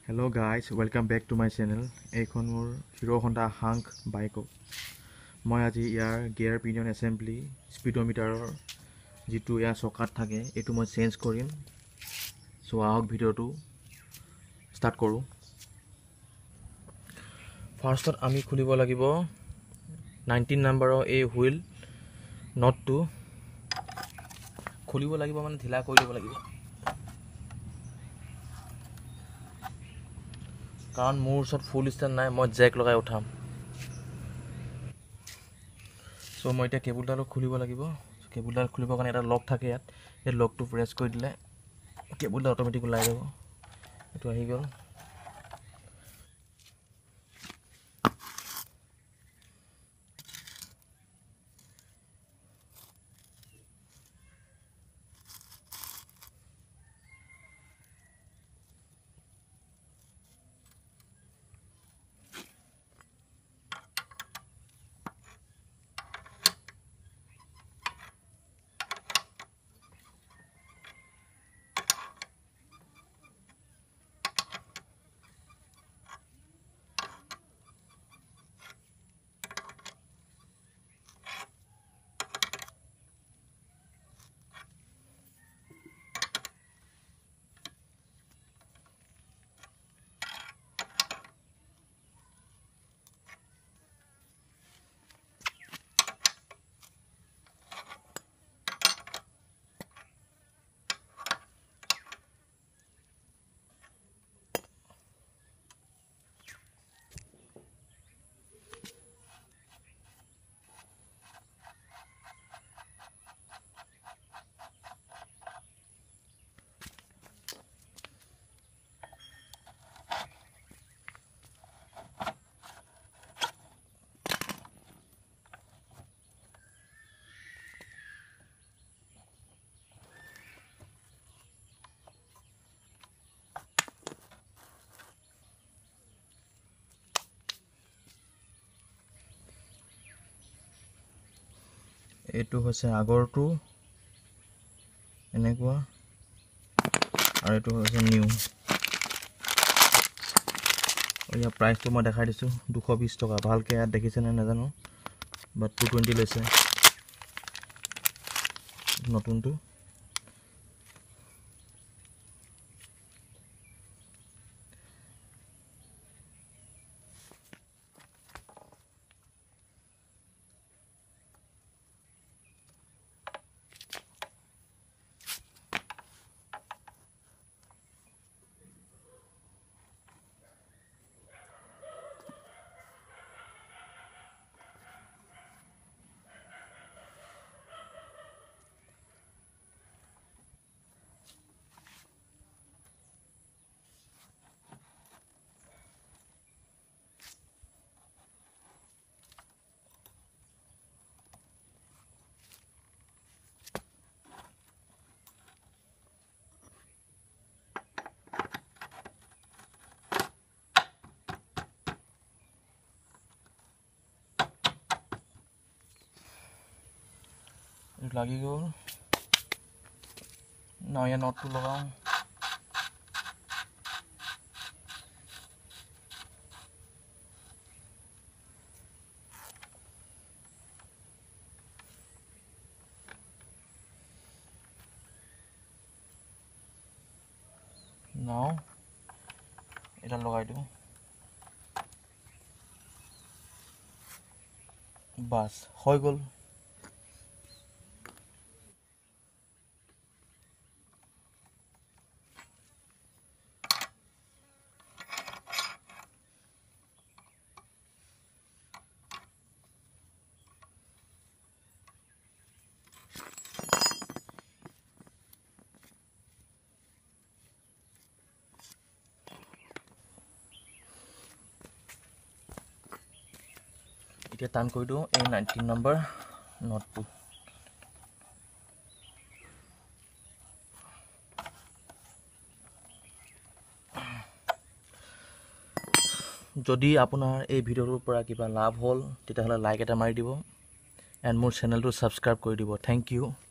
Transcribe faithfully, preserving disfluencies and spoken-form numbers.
Hello guys, welcome back to my channel. এইখন মোৰ Hero Honda Hunk bike. মই আজি ইয়াৰ gear pinion assembly speedometer যিটো ইয়াৰ চকাত থাকে এটো মই চেঞ্জ কৰিম। সো আহক ভিডিওটো স্টার্ট কৰো। ফার্স্টত আমি খুলিব লাগিব nineteen নম্বৰৰ এই হুইল নটটো খুলিব লাগিব মানে ঢিলা কৰি দিব লাগিব। কাৰণ মোৰ ওচৰত ফুল ষ্টেণ্ড নাই, মই জেক লগাই উঠাম। সো মই এটা কেবলডাল খুলিব লাগিব। কেবলডাল খুলিবৰ কাৰণে এটা লক থাকে ইয়াত। এই লকটো প্ৰেছ কৰি দিলে কেবলডাল অটোমেটিক ওলাই যাব। এটো আহি গ'ল। এটো হৈছে আগৰটো এনেকুৱা আৰু এটো হৈছে নিউ। ইয়াৰ প্ৰাইসটো মই দেখাই দিছো দুশ বিশ টকা। ভালকে ইয়াত দেখিছে নে নাজানো, বাট দুশ বিশ লৈছে নতুনটো। লাগি গ'ল। না ইয়াৰ নটটো লগাও। নাও এটা লগাই দিওঁ। বাস হৈ গ'ল। এতিয়া টান কৰি দিওঁ এই nineteen নম্বৰ নটটো। যদি আপোনাৰ এই ভিডিওটোৰ পৰা কিবা লাভ হ'ল তেতিয়াহ'লে লাইক এটা মাৰি দিব এণ্ড মোৰ চেনেলটো ছাবস্ক্ৰাইব কৰি দিব। Thank U.